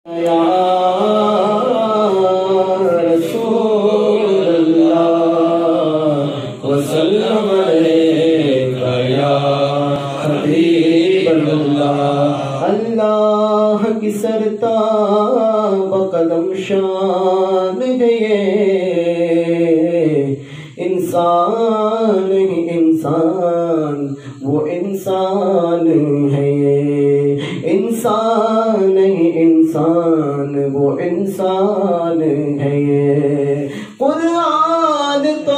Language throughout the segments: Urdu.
یا رسول اللہ وسلم علیک یا حبیب اللہ۔ اللہ کی سرتاب قدم شان ہے یہ، انسان نہیں انسان وہ انسان ہے یہ، انسان نہیں انسان وہ انسان ہے یہ۔ قرآن تو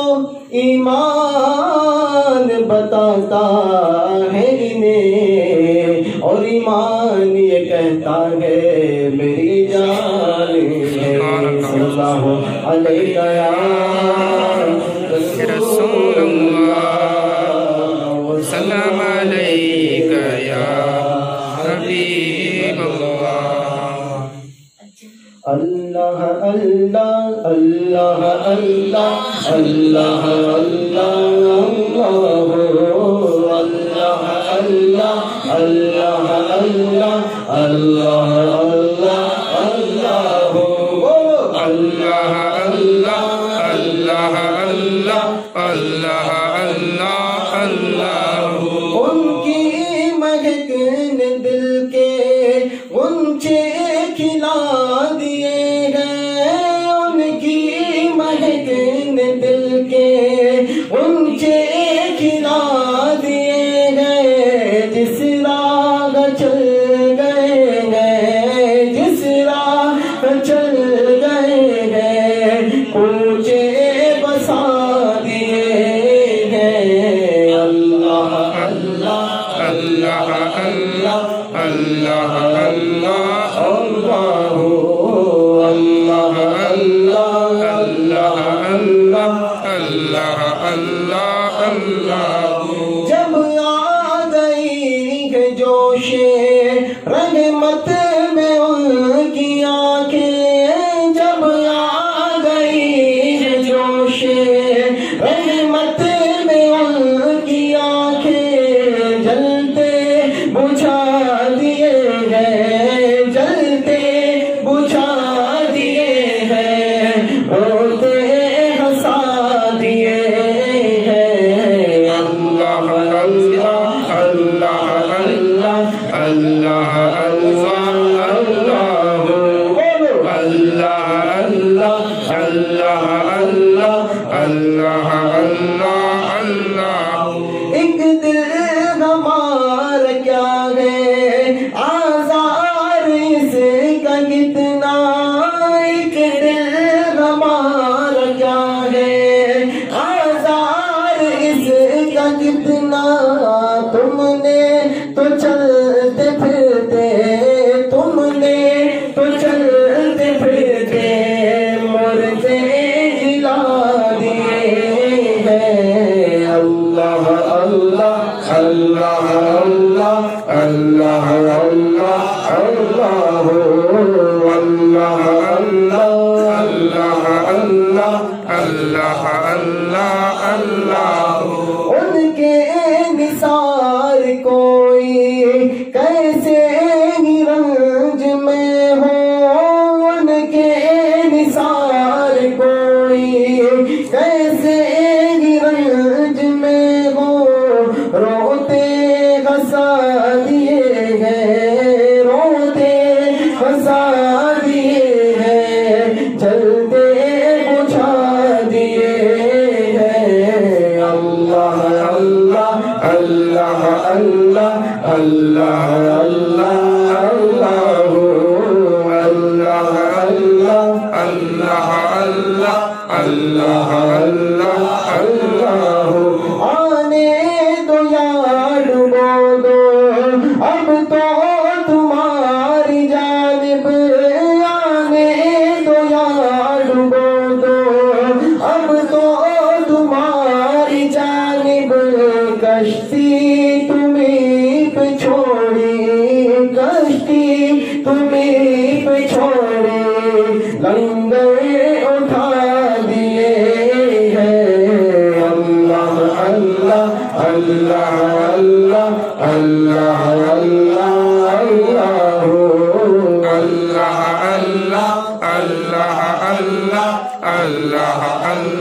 ایمان بتاتا ہے انہیں، اور ایمان یہ کہتا ہے میری جان ہے۔ صلی اللہ علیہ یا رسول اللہ، سلام علیک یا حبیب اللہ۔ اللہ اللہ اللہ اللہ اللہ اللہ اللہ اللہ اللہ ان کی مہک نے دل کے غنچے کھلا دیے ہیں، ان کی مہک نے دل کے غنچے کھلا دیے ہیں۔ جس راہ چل گئے ہیں، جس راہ چل گئے ہیں، کوچے بسا دیے ہیں۔ اللہ اللہ اللہ اللہ اللہ جب آ گئی ہے جوش رحمت میں ان کی آنکھیں، جب آ گئی ہے جوش رحمت میں ان کی آنکھیں، جلتے بجھا دیے ہیں، جلتے بجھا دیے ہیں، روتے ہنسا دیے ہیں۔ اللہ اللہ اللہ اللہ ایک دل ہمارا کیا ہے آزار اس کا کتنا، ایک دل ہمارا کیا ہے آزار اس کا کتنا۔ تم نے تو چلتے پھرتے، تم نے تو چلتے پھرتے مرتے جلا دیے ہیں۔ اللہ اللہ اللہ اللہ اللہ اللہ اللہ ان کے نثار کوئی کیسے ہی رنج میں ہو، ان کے نثار کوئی کیسے ہی رنج میں ہو، روتے ہنسا دیے ہیں، روتے ہنسا دیے ہیں، چلتے بجھا دیے ہیں۔ اللہ اللہ اللہ اللہ اللہ آنے دو یا ڈبو دو اب تو تمہاری جانب، آنے دو یا ڈبو دو اب تو تمہاری جانب، کشتی تمہیں پہ چھوڑی، کشتی تمہیں پہ چھوڑی، لنگر اٹھا دیے ہیں۔ اللہ اللہ اللہ اللہ اللہ اللہ اللہ اللہ اللہ اللہ اللہ اللہ